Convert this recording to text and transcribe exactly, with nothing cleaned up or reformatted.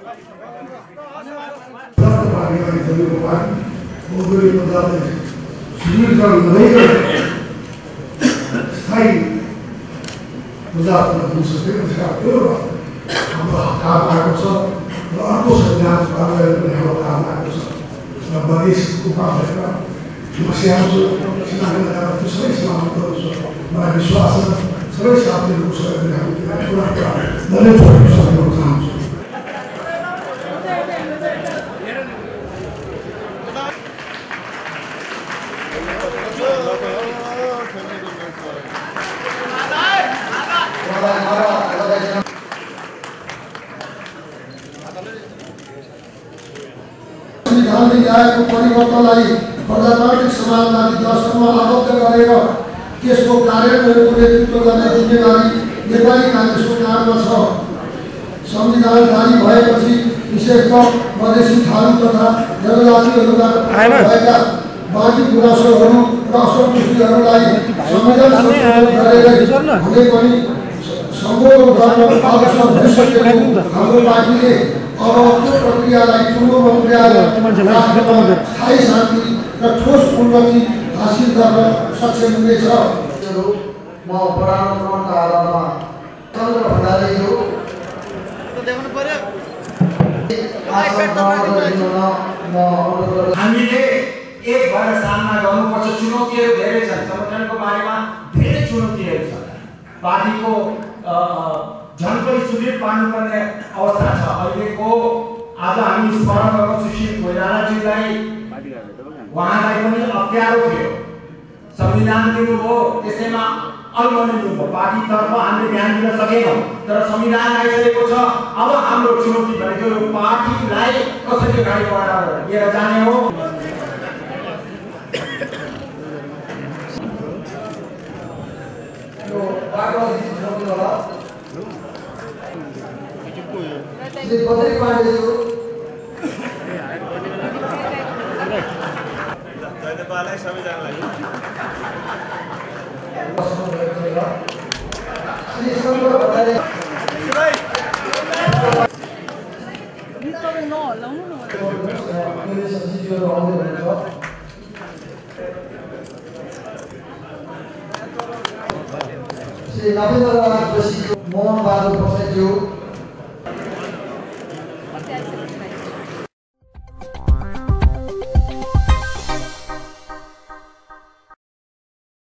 masih harus senang negara itu sering selamat terus mereka swasta sering sampai di usaha dengan kita kurang dan itu bisa berusaha. संविधान न्यायको परिवर्तनलाई प्रजातान्त्रिक समाजवादी दर्शनमा आबद्ध गरेर त्यसको कार्यान्वयनको नेतृत्व गर्ने जिम्मेवारी नेपाली कांग्रेसको काममा छ। संविधान जारी भएपछि विशेषतः मधेसी थारू तथा जनजातिहरूबाट भएका बाँकी गुनासोहरू र असन्तुष्टिहरूलाई संविधान संशोधन गरेर हुने पनि सम्बोधन गर्न आवश्यक भइसकेको हाम्रो पार्टीले अब त्यो प्रक्रियालाई पूर्वमा पुर्याएर स्थायी शान्ति र ठोस उन्नति हासिल गर्न सक्षम हुनेछ। म पराक्रमका आधारमा चन्द्र भण्डारीज्यू हामीले एक भएर सामना गर्नुपर्छ। चुनौतीहरू धेरै छन्, संगठनको बारेमा धेरै चुनौतीहरू छन्। पार्टीको झन्कै सुदृढ पार्नुपर्ने अवस्था छ अहिलेको। आज हामी स्मरण गर्छौँ सुशील कोइरालाज्यूलाई, उहाँलाई पनि अप्ठ्यारो थियो, संविधान दिनुभयो, त्यसैमा अल्मनी दिनुभयो। पार्टीतर्फ हामीले ध्यान दिन सकेनौँ, तर संविधान आइसकेको छ। अब हाम्रो चुनौती भनेको यो पार्टीलाई कसरी अगाडि बढाएर लिएर जाने हो। यो बाटो जित्नु होला श्री बद्री पाण्डेज्यू जयदेवलाई सबैजनालाई श्री शङ्कर भण्डारी श्री नवेन्द्रनाथ जोशी, मोहन बहादुर बस्नेतज्यू,